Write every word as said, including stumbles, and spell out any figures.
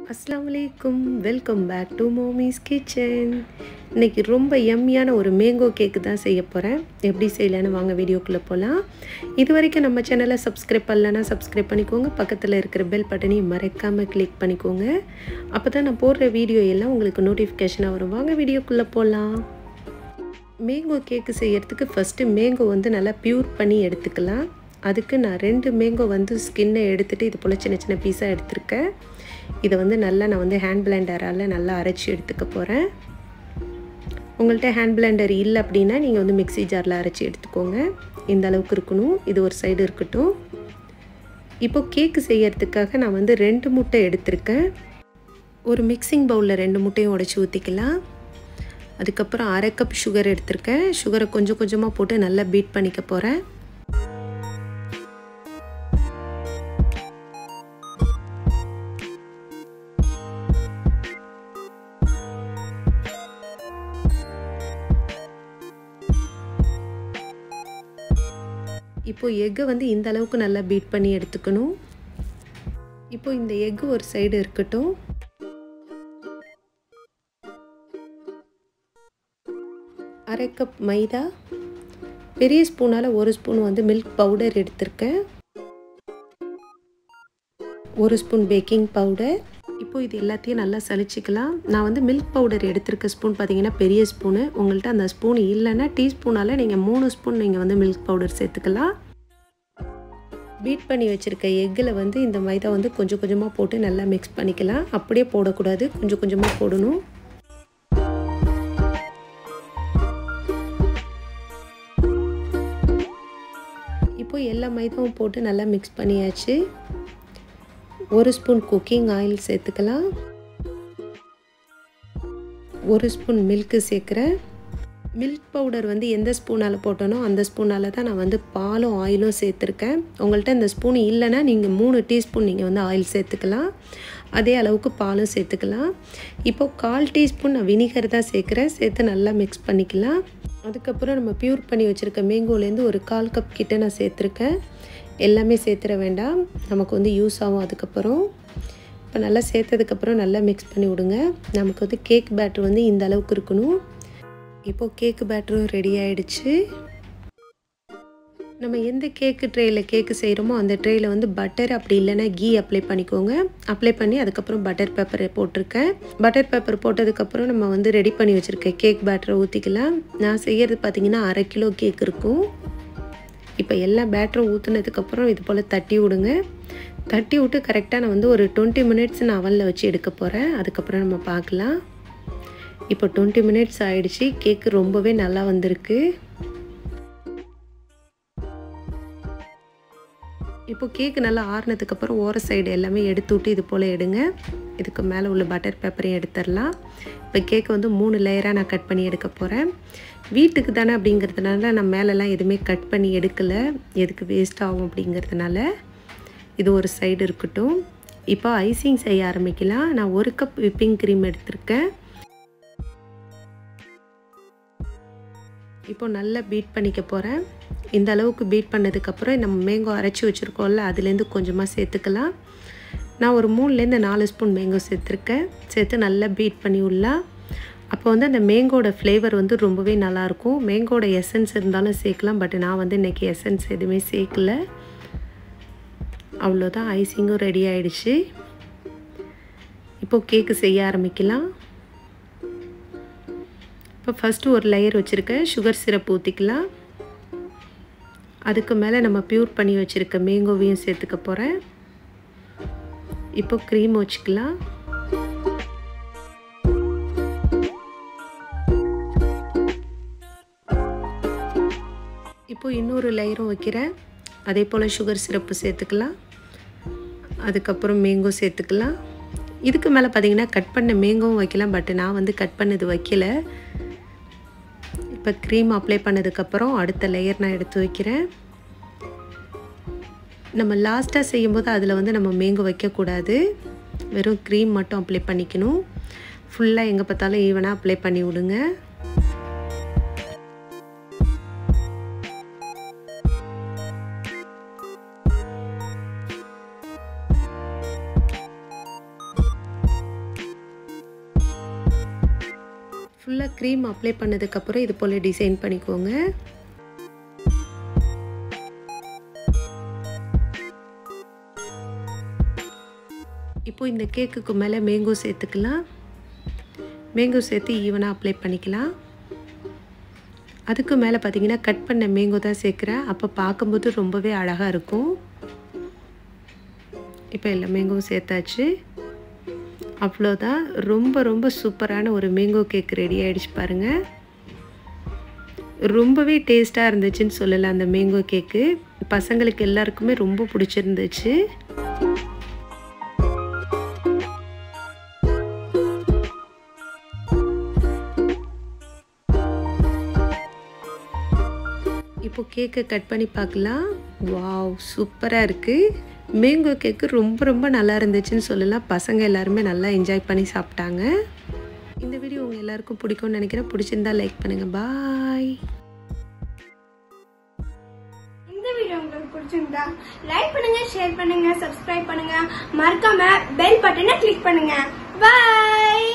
அஸ்ஸலாமுஅலைக்கும் welcome back to Mommy's kitchen. இன்றைக்கி ரொம்ப எம்மியான ஒரு மேங்கோ கேக்கு தான் செய்ய போகிறேன். எப்படி செய்யலான்னு வாங்க வீடியோக்குள்ளே போகலாம். இது வரைக்கும் நம்ம சேனலை சப்ஸ்கிரைப் பண்ணலன்னா சப்ஸ்கிரைப் பண்ணிக்கோங்க. பக்கத்தில் இருக்கிற பெல் பட்டனையும் மறக்காமல் கிளிக் பண்ணிக்கோங்க. அப்போ தான் நான் போடுற வீடியோ எல்லாம் உங்களுக்கு நோட்டிஃபிகேஷனாக வரும். வாங்க வீடியோக்குள்ளே போகலாம். மேங்கோ கேக்கு செய்கிறதுக்கு ஃபஸ்ட்டு மேங்கோ வந்து நல்லா ப்யூர் பண்ணி எடுத்துக்கலாம். அதுக்கு நான் ரெண்டு மேங்கோ வந்து ஸ்கின்னை எடுத்துகிட்டு இது போல் சின்ன சின்ன பீஸாக எடுத்துருக்கேன். இதை வந்து நல்லா நான் வந்து ஹேண்ட் பிளெண்டரால் நல்லா அரைச்சி எடுத்துக்க போகிறேன். உங்கள்கிட்ட ஹேண்ட் பிளெண்டர் இல்லை அப்படின்னா நீங்கள் வந்து மிக்ஸி ஜாரில் அரைச்சி எடுத்துக்கோங்க. இந்த அளவுக்கு இருக்கணும். இது ஒரு சைடு இருக்கட்டும். இப்போ கேக்கு செய்கிறதுக்காக நான் வந்து ரெண்டு முட்டை எடுத்திருக்கேன். ஒரு மிக்சிங் பவுலில் ரெண்டு முட்டையும் உடச்சி ஊற்றிக்கலாம். அதுக்கப்புறம் அரை கப் சுகர் எடுத்திருக்கேன். சுகரை கொஞ்சம் கொஞ்சமாக போட்டு நல்லா பீட் பண்ணிக்க போகிறேன். இப்போ எக்கை வந்து இந்த அளவுக்கு நல்லா பீட் பண்ணி எடுத்துக்கணும். இப்போ இந்த எக்கு ஒரு சைடு இருக்கட்டும். அரை கப் மைதா, பெரிய ஸ்பூனால் ஒரு ஸ்பூன் வந்து மில்க் பவுடர் எடுத்திருக்கேன். ஒரு ஸ்பூன் பேக்கிங் பவுடர். இப்போ இது எல்லாத்தையும் நல்லா சலிச்சிக்கலாம். நான் வந்து மில்க் பவுடர் எடுத்திருக்க ஸ்பூன் பார்த்தீங்கன்னா பெரிய ஸ்பூனு. உங்கள்கிட்ட அந்த ஸ்பூன் இல்லைன்னா டீஸ்பூனால் நீங்கள் மூணு ஸ்பூன் நீங்கள் வந்து மில்க் பவுடர் சேர்த்துக்கலாம். பீட் பண்ணி வச்சுருக்க எக்கில் வந்து இந்த மைதா வந்து கொஞ்சம் கொஞ்சமாக போட்டு நல்லா மிக்ஸ் பண்ணிக்கலாம். அப்படியே போடக்கூடாது, கொஞ்சம் கொஞ்சமாக போடணும். இப்போ எல்லா மைதாவும் போட்டு நல்லா மிக்ஸ் பண்ணியாச்சு. ஒரு ஸ்பூன் குக்கிங் ஆயில் சேர்த்துக்கலாம். ஒரு ஸ்பூன் மில்க்கு சேர்க்குறேன். மில்க் பவுடர் வந்து எந்த ஸ்பூனால் போட்டனோ அந்த ஸ்பூனால் தான் நான் வந்து பாலும் ஆயிலும் சேர்த்துருக்கேன். உங்கள்கிட்ட இந்த ஸ்பூன் இல்லைன்னா நீங்கள் மூணு டீஸ்பூன் நீங்கள் வந்து ஆயில் சேர்த்துக்கலாம். அதே அளவுக்கு பாலும் சேர்த்துக்கலாம். இப்போது கால் டீஸ்பூன் நான் வினிகர் தான் சேர்க்குறேன். சேர்த்து நல்லா மிக்ஸ் பண்ணிக்கலாம். அதுக்கப்புறம் நம்ம ப்யூர் பண்ணி வச்சுருக்க மேங்கோலேருந்து ஒரு கால் கப் கிட்ட நான் சேர்த்துருக்கேன். எல்லாமே சேர்த்துற வேண்டாம், நமக்கு வந்து யூஸ் ஆகும். அதுக்கப்புறம் இப்போ நல்லா சேர்த்ததுக்கப்புறம் நல்லா மிக்ஸ் பண்ணி விடுங்க. நமக்கு வந்து கேக் பேட்டர் வந்து இந்த அளவுக்கு இருக்கணும். இப்போது கேக்கு பேட்டரும் ரெடி ஆகிடுச்சு. நம்ம எந்த கேக்கு ட்ரேயில் கேக்கு செய்கிறோமோ அந்த ட்ரேயில் வந்து பட்டர் அப்படி இல்லைன்னா கீ அப்ளை பண்ணிக்கோங்க. அப்ளை பண்ணி அதுக்கப்புறம் பட்டர் பேப்பரை போட்டிருக்கேன். பட்டர் பேப்பர் போட்டதுக்கப்புறம் நம்ம வந்து ரெடி பண்ணி வச்சுருக்க கேக் பேட்டரை ஊற்றிக்கலாம். நான் செய்கிறது பார்த்திங்கன்னா அரை கிலோ கேக் இருக்கும். இப்போ எல்லா பேட்டரும் ஊற்றுனதுக்கப்புறம் இது போல் தட்டி விடுங்க. தட்டி விட்டு கரெக்டாக நான் வந்து ஒரு டுவெண்ட்டி மினிட்ஸ் நான் அவனில் வச்சு எடுக்க போகிறேன். அதுக்கப்புறம் நம்ம பார்க்கலாம். இப்போ டுவெண்ட்டி மினிட்ஸ் ஆகிடுச்சு. கேக்கு ரொம்பவே நல்லா வந்திருக்கு. இப்போ கேக்கு நல்லா ஆறுனதுக்கப்புறம் ஓர சைடு எல்லாமே எடுத்து விட்டு இது போல் எடுங்க. இதுக்கு மேலே உள்ள பட்டர் பேப்பரையும் எடுத்துடலாம். இப்போ கேக்கு வந்து மூணு லேயராக நான் கட் பண்ணி எடுக்க போகிறேன். வீட்டுக்கு தானே அப்படிங்கிறதுனால நான் மேலெலாம் எதுவுமே கட் பண்ணி எடுக்கலை, எதுக்கு வேஸ்ட் ஆகும் அப்படிங்கிறதுனால. இது ஒரு சைடு இருக்கட்டும். இப்போ ஐசிங் செய்ய ஆரம்பிக்கலாம். நான் ஒரு கப் விப்பிங் க்ரீம் எடுத்திருக்கேன். இப்போ நல்லா பீட் பண்ணிக்க போகிறேன். இந்த அளவுக்கு பீட் பண்ணதுக்கப்புறம் நம்ம மேங்கோ அரைச்சி வச்சுருக்கோம்ல அதுலேருந்து கொஞ்சமாக சேர்த்துக்கலாம். நான் ஒரு மூணுலேருந்து நாலு ஸ்பூன் மேங்கோ சேர்த்துருக்கேன். சேர்த்து நல்லா பீட் பண்ணி விடலாம். அப்போ வந்து அந்த மேங்கோட ஃப்ளேவர் வந்து ரொம்பவே நல்லாயிருக்கும். மேங்கோட எசன்ஸ் இருந்தாலும் சேர்க்கலாம். பட் நான் வந்து இன்றைக்கி எசன்ஸ் எதுவுமே சேர்க்கல. அவ்வளோதான், ஐசிங்கும் ரெடி ஆகிடுச்சு. இப்போது கேக்கு செய்ய ஆரம்பிக்கலாம். இப்போ ஃபஸ்ட்டு ஒரு லேயர் வச்சுருக்கேன். சுகர் சிரப் ஊற்றிக்கலாம். அதுக்கு மேலே நம்ம ப்யூர் பண்ணி வச்சுருக்க மேங்கோவையும் சேர்த்துக்க போகிறேன். இப்போ க்ரீம் வச்சுக்கலாம். இப்போ இன்னொரு லேயரும் வைக்கிறேன். அதே போல் சுகர் சிரப்பு சேர்த்துக்கலாம். அதுக்கப்புறம் மேங்கோ சேர்த்துக்கலாம். இதுக்கு மேலே பார்த்திங்கன்னா கட் பண்ண மேங்கோவும் வைக்கலாம். பட் நான் வந்து கட் பண்ணது வைக்கல. இப்போ க்ரீம் அப்ளை பண்ணதுக்கப்புறம் அடுத்த லேயர் நான் எடுத்து வைக்கிறேன். நம்ம லாஸ்ட்டாக செய்யும்போது அதில் வந்து நம்ம மேங்கோ வைக்கக்கூடாது. வெறும் க்ரீம் மட்டும் அப்ளை பண்ணிக்கணும். ஃபுல்லாக எங்கே பார்த்தாலும் ஈவனாக அப்ளை பண்ணி விடுங்க. ஃபுல்லாக க்ரீம் அப்ளை பண்ணதுக்கப்புறம் இது போல் டிசைன் பண்ணிக்கோங்க. இப்போ இந்த கேக்குக்கு மேலே மேங்கோ சேர்த்துக்கலாம். மேங்கோ சேர்த்து ஈவனாக அப்ளை பண்ணிக்கலாம். அதுக்கு மேலே பார்த்தீங்கன்னா கட் பண்ண மேங்கோ தான் சேர்க்குறேன். அப்போ பார்க்கும்போது ரொம்பவே அழகாக இருக்கும். இப்போ எல்லா மேங்கோவும் சேர்த்தாச்சு. அவ்வளோதான். ரொம்ப ரொம்ப சூப்பரான ஒரு மேங்கோ கேக் ரெடி ஆகிடுச்சு பாருங்கள். ரொம்பவே டேஸ்ட்டாக இருந்துச்சுன்னு சொல்லலாம். அந்த மேங்கோ கேக்கு பசங்களுக்கு எல்லாருக்குமே ரொம்ப பிடிச்சிருந்துச்சு. இப்போ கேக்கை கட் பண்ணி பார்க்கலாம். வாவ், சூப்பராக இருக்குது. மேங்கோ கேக்கு ரொம்ப ரொம்ப நல்லா இருந்துச்சுன்னு சொல்லலாம். பசங்க எல்லாருமே நல்லா என்ஜாய் பண்ணி சாப்பிட்டாங்க. இந்த வீடியோ உங்கள் எல்லாருக்கும் பிடிக்கும்னு நினைக்கிறேன். பிடிச்சிருந்தா லைக் பண்ணுங்கள். பாய். இந்த வீடியோ உங்களுக்கு பிடிச்சிருந்தா லைக் பண்ணுங்க, ஷேர் பண்ணுங்க, சப்ஸ்கிரைப் பண்ணுங்க, மறக்காம பெல் பட்டனை கிளிக் பண்ணுங்க. பாய்.